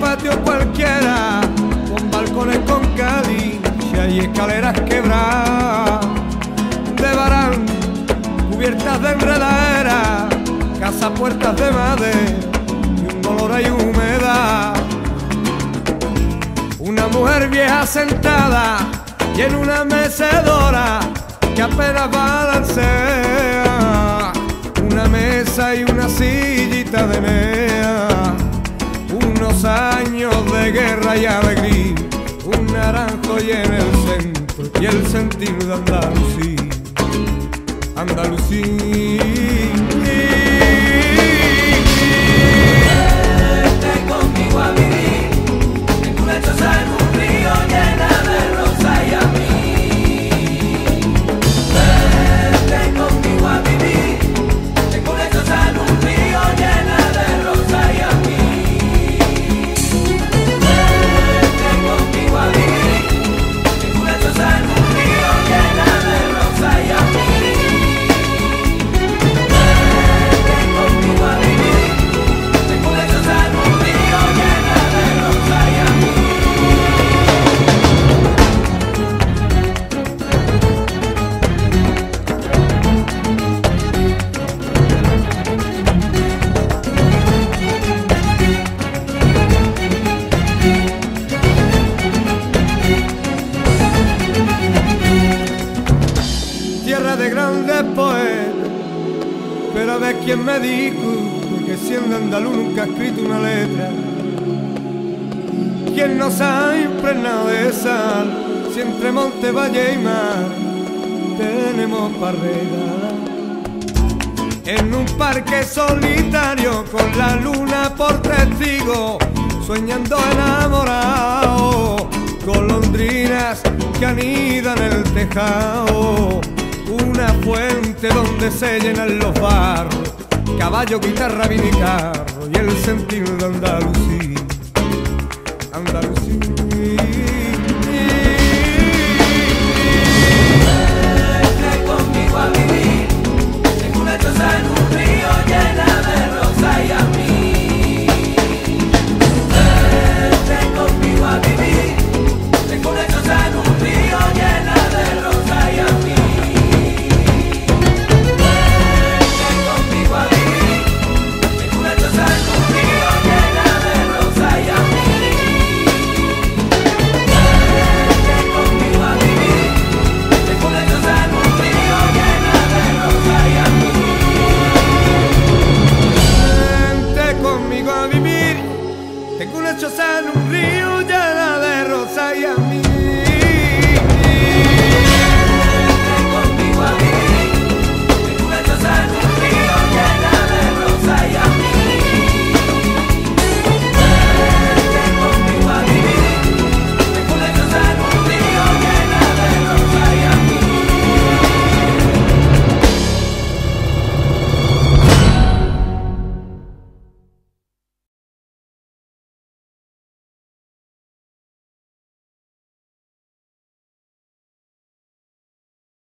patio cualquiera, con balcones con caliche y escaleras quebradas, de varán cubiertas de enredadera, casa puertas de madera y un olor y humedad. Una mujer vieja sentada y en una mecedora que apenas balancea, una mesa y una sillita de mea, unos años de guerra y alegría, un naranjo y en el centro y el sentir de Andalucía, Andalucía. Vente conmigo a vivir en una choza en un río llena de rosa y a mí. Vente conmigo a vivir en una choza en un río llena de rosa y a mí. Vente conmigo a vivir en una choza en un río llena de rosa y a mí. Vente conmigo a vivir en una choza en un río llena de rosa y a mí. Tierra de grandes poetas, pero a ver quién me dijo que siendo andaluz nunca ha escrito una letra. ¿Quién nos ha impregnado de sal? Si entre monte, valle y mar tenemos para regalar. En un parque solitario con la luna por testigo, soñando enamorado, golondrinas que anidan en el tejado, una fuente donde se llenan los barros, caballo, guitarra, vinicarro y el sentir de Andalucía, Andalucía.